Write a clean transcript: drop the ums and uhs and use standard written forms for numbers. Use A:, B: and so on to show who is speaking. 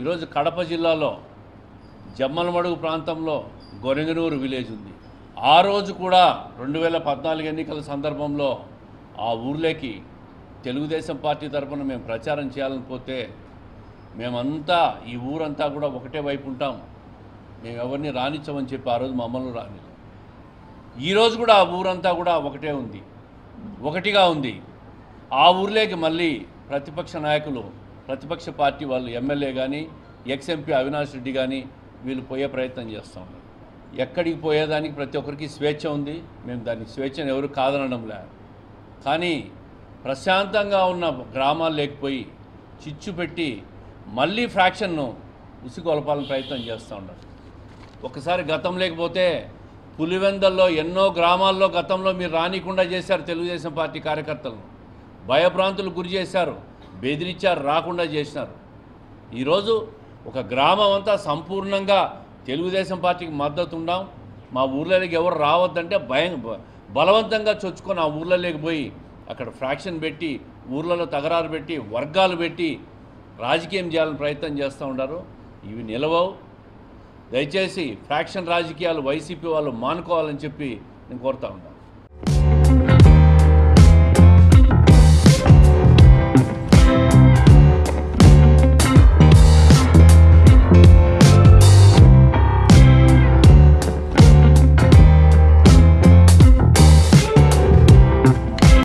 A: ఈరోజు కడప జిల్లాలో జమ్మలమడుగు ప్రాంతంలో గొరెంగనూరు విలేజ్ ఉంది. ఆ రోజు కూడా 2014 ఎన్నికల సందర్భంలో ఆ ఊర్లోకి తెలుగుదేశం పార్టీ తరఫున మేము ప్రచారం చేయాలని పోతే మేమంతా ఈ ఊరంతా కూడా ఒకటే వైపు ఉంటాం, మేము ఎవరిని రానిచ్చమని చెప్పి ఆ రోజు మమ్మల్ని రాని. ఈరోజు కూడా ఆ ఊరంతా కూడా ఒకటిగా ఉంది. ఆ ఊర్లోకి మళ్ళీ ప్రతిపక్ష నాయకులు, ప్రతిపక్ష పార్టీ వాళ్ళు, ఎమ్మెల్యే కానీ ఎక్స్ఎంపీ అవినాష్ రెడ్డి కానీ వీళ్ళు పోయే ప్రయత్నం చేస్తూ ఉన్నారు. ఎక్కడికి పోయేదానికి ప్రతి ఒక్కరికి స్వేచ్ఛ ఉంది, మేము దానికి స్వేచ్ఛను ఎవరు కాదనడం లే. కానీ ప్రశాంతంగా ఉన్న గ్రామాలు లేకపోయి చిచ్చు పెట్టి మళ్ళీ ఫ్రాక్షన్ను ఉసిగొలపాలని ప్రయత్నం చేస్తూ ఉన్నారు. ఒకసారి గతం లేకపోతే పులివెందల్లో ఎన్నో గ్రామాల్లో గతంలో మీరు రానికుండా చేశారు. తెలుగుదేశం పార్టీ కార్యకర్తలను భయభ్రాంతులు గురి చేశారు, బెదిరించారు, రాకుండా చేసినారు. ఈరోజు ఒక గ్రామం అంతా సంపూర్ణంగా తెలుగుదేశం పార్టీకి మద్దతు ఉండాం, మా ఊర్లలోకి ఎవరు రావద్దంటే బలవంతంగా చొచ్చుకొని ఆ ఊర్లలోకి పోయి అక్కడ ఫ్రాక్షన్ పెట్టి, ఊర్లలో తగరారు పెట్టి, వర్గాలు పెట్టి రాజకీయం చేయాలని ప్రయత్నం చేస్తూ ఉన్నారు. ఇవి నిలవవు. దయచేసి ఫ్రాక్షన్ రాజకీయాలు వైసీపీ వాళ్ళు మానుకోవాలని చెప్పి నేను కోరుతా ఉన్నాను.